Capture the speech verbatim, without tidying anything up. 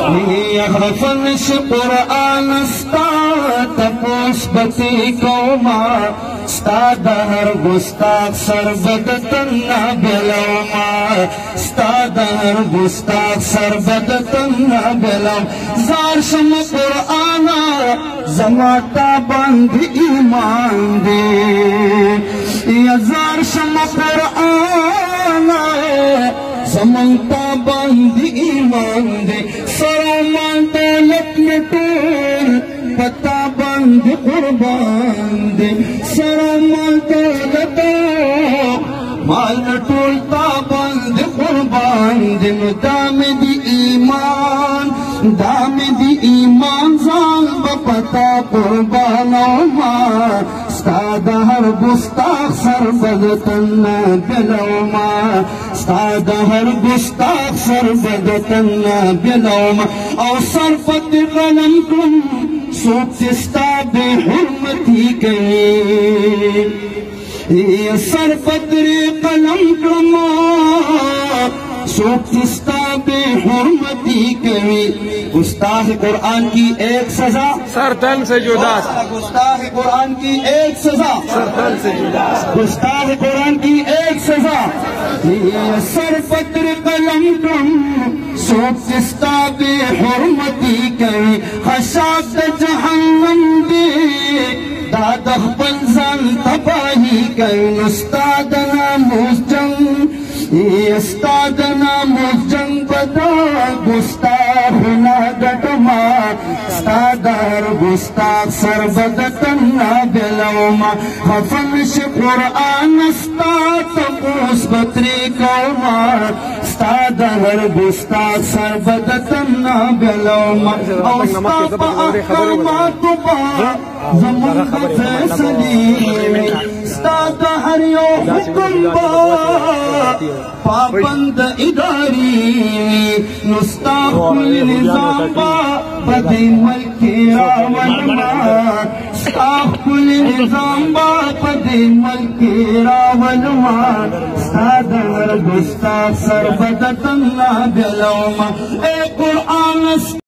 يغفرش قرآن ستا تپوس بتی کوما ستا دهر گستاخ سربدتن بلوما ستا دهر گستاخ سربدتن بلوم زارشم قرآنا زماتا بند ایمان دے یا زارشم قرآنا زمانتا بند ایمان دے سرومان دولت نٹور پتا بند قربان دے سرومان دولت مال نٹول تا بند قربان دے دام دی ایمان دام دی ایمان زان بپتا قربانو ما ستا دهر گستاخ سربدتن بلوما ستا دهر گستاخ سربدتن بلوما او سرفت غنم کن سوکستا بے حرمتی کئی سرفت قلم کما سوکستا بے حرمتی کئی گستاخ قرآن کی ایک سزا سر تن سے جدا گستاخ قرآن کی ایک سزا سر تن سے جدا گستاخ قرآن کی ایک سزا سر پتر قلم کم سوکستا بے حرمتی کئی خشاک جہنم دے دادخ بلزن تباہی کئی نستادنا موجن استادنا موجن بدا گستاخ نادتما استادر گستاخ سربدتن بلوما خفنش قرآن استاد تپوس بطری کوما استادر گستاخ سربدتن بلوما او استاد احکامات با زمان فیصلی استاد هر یو حکم با پابند اداری نستاخ کل نظام با بدی ملکی راون ما استاخ کل نظام با بدی ملکی راون ما استادر گستاخ سربدتن بلوما اے قرآن